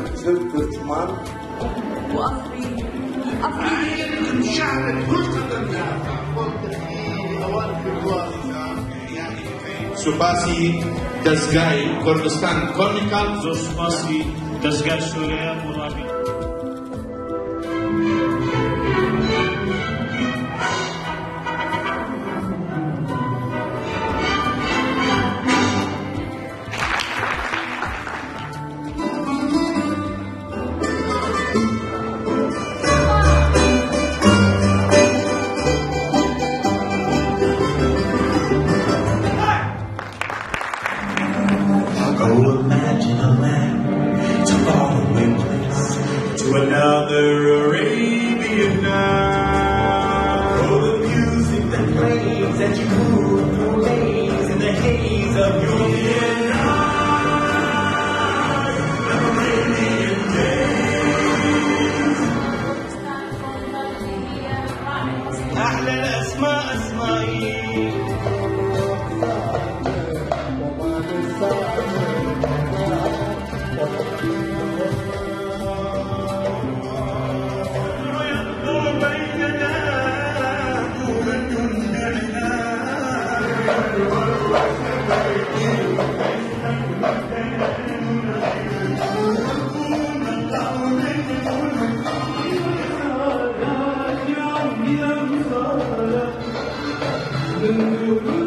جلد الجمال وأفريقيا شعب كل قدم Supasi Dasgai Kurdistan Kornikal Supasi Dasgai Suriye Murabi Go imagine a land to faraway place, to another Arabian night. Oh, the music that plays as you move through days in the haze of your midnight. Arabian days. أحلى الأسماء أسمائي. Thank you.